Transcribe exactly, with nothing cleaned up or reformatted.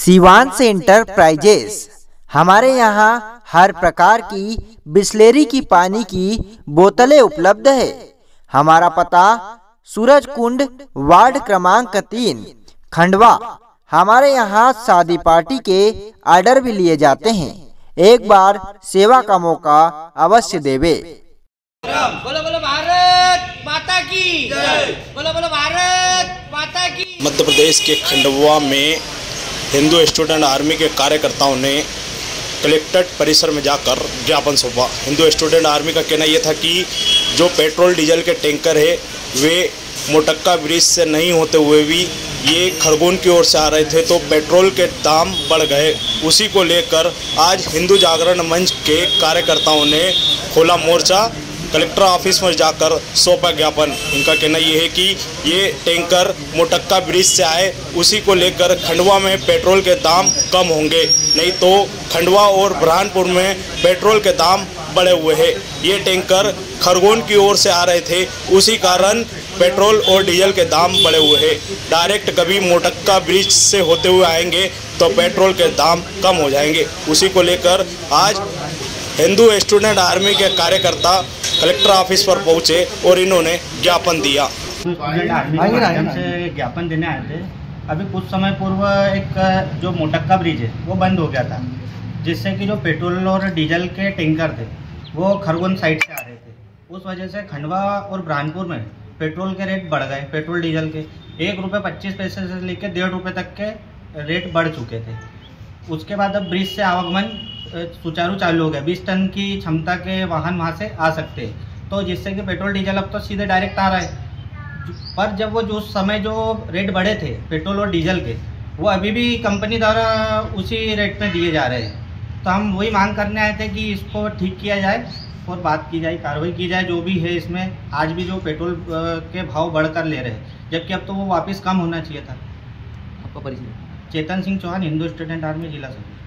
Shivansh enterprises. हमारे यहाँ हर प्रकार की बिसलेरी की पानी की बोतलें उपलब्ध है। हमारा पता सूरज कुंड, वार्ड क्रमांक तीन, खंडवा। हमारे यहाँ शादी पार्टी के ऑर्डर भी लिए जाते हैं। एक बार सेवा का मौका अवश्य देवे। बोलो बोलो भारत माता की जय। बोलो बोलो भारत माता की। मध्य प्रदेश के खंडवा में हिंदू स्टूडेंट आर्मी के कार्यकर्ताओं ने कलेक्ट्रेट परिसर में जाकर ज्ञापन सौंपा। हिंदू स्टूडेंट आर्मी का कहना यह था कि जो पेट्रोल डीजल के टैंकर है वे मोटक्का ब्रिज से नहीं होते हुए भी ये खरगोन की ओर से आ रहे थे, तो पेट्रोल के दाम बढ़ गए। उसी को लेकर आज हिंदू जागरण मंच के कार्यकर्ताओं ने खोला मोर्चा, कलेक्टर ऑफिस में जाकर सौंपा ज्ञापन। इनका कहना यह है कि ये टैंकर मोटक्का ब्रिज से आए, उसी को लेकर खंडवा में पेट्रोल के दाम कम होंगे, नहीं तो खंडवा और बुरहानपुर में पेट्रोल के दाम बढ़े हुए हैं। ये टैंकर खरगोन की ओर से आ रहे थे, उसी कारण पेट्रोल और डीजल के दाम बढ़े हुए हैं। डायरेक्ट कभी मोटक्का ब्रिज से होते हुए आएंगे तो पेट्रोल के दाम कम हो जाएंगे। उसी को लेकर आज हिंदू स्टूडेंट आर्मी के कार्यकर्ता कलेक्टर ऑफिस पर पहुंचे और इन्होंने ज्ञापन दिया। स्टूडेंट आर्मी के माध्यम से ज्ञापन देने आए थे। अभी कुछ समय पूर्व एक जो मोटक्का ब्रिज है वो बंद हो गया था, जिससे कि जो पेट्रोल और डीजल के टैंकर थे वो खरगोन साइड से आ रहे थे। उस वजह से खंडवा और बुरहानपुर में पेट्रोल के रेट बढ़ गए। पेट्रोल डीजल के एक रुपये पच्चीस पैसे से लेकर डेढ़ रुपये तक के रेट बढ़ चुके थे। उसके बाद अब ब्रिज से आवागमन सुचारू चालू हो गया। बीस टन की क्षमता के वाहन वहाँ से आ सकते हैं, तो जिससे कि पेट्रोल डीजल अब तो सीधे डायरेक्ट आ रहा है। पर जब वो जो समय जो रेट बढ़े थे पेट्रोल और डीजल के, वो अभी भी कंपनी द्वारा उसी रेट में दिए जा रहे हैं। तो हम वही मांग करने आए थे कि इसको ठीक किया जाए और बात की जाए, कार्रवाई की जाए। जो भी है इसमें आज भी जो पेट्रोल के भाव बढ़कर ले रहे हैं, जबकि अब तो वो वापस कम होना चाहिए था। आपका परिचय? चेतन सिंह चौहान, हिंदू स्टूडेंट आर्मी, जिला से।